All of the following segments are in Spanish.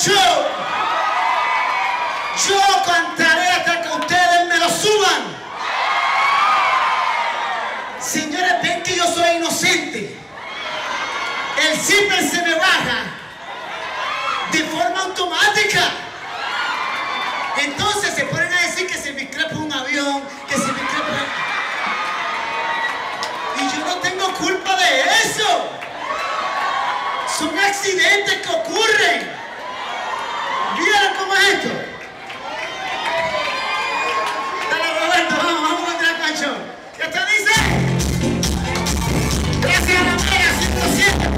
Yo cantaré hasta que ustedes me lo suban. Señores, ven que yo soy inocente. El zipper se me baja de forma automática. Entonces se ponen a decir que se me increpa un avión, que se me increpa... Y yo no tengo culpa de eso. Son accidentes que ocurren. ¿Vieron cómo es esto? Dale, Roberto, vamos a entrar al cancho. Esto dice... Gracias a la Mega 107.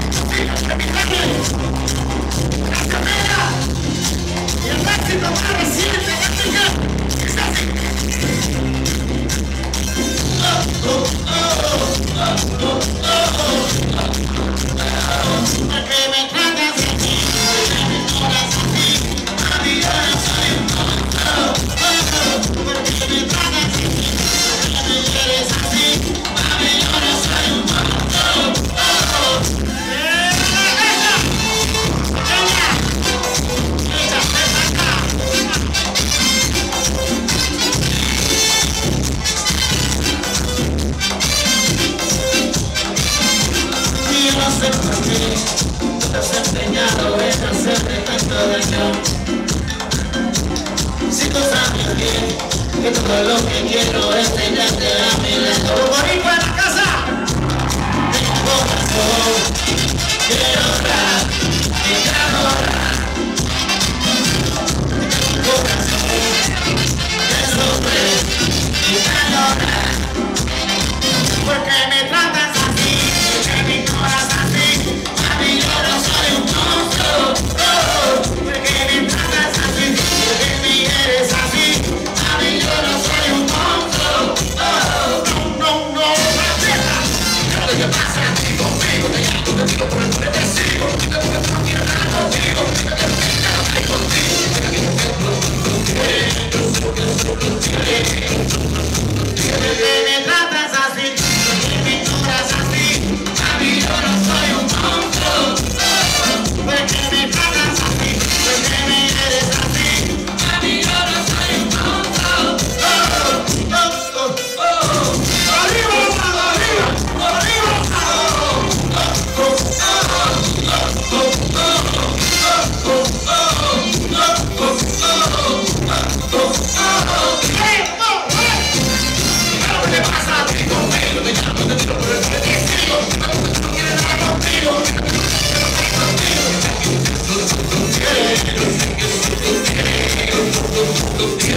Gracias, Mega. Y el máximo más reciente, es así. Porque me tratas así, porque me tomas así, mami, yo no soy un monstruo. Porque me tratas así, porque me quieres así, mami, yo no soy un monstruo. No sé por qué te has empeñado en hacerme tanto daño. Si tú sabes bien que todo lo que quiero es tenerte a mi lado. ¡Morir para la casa! Mi corazón quiero orar, quiero orar. Mi corazón quiero sufrir y quiero orar. Porque me tratas así, porque mi corazón así, mami, yo no soy un monstruo. Porque me tratas así, porque me eres así, mami, yo no soy un monstruo. No, respeta. ¿Qué pasa a ti conmigo? Te llamo, te digo por el nombre, te sigo. No quiero nada contigo, no quiero nada contigo. Porque me tratas así. Mami, yo no soy un monstruo. Porque me tratas así, porque me eres así. Mami, yo no soy un monstruo. Arriba, arriba, arriba. ¿Qué pasa a ti conmigo? Te llamo, te tiro por el nombre, te sigo. No quiero nada contigo. Quiero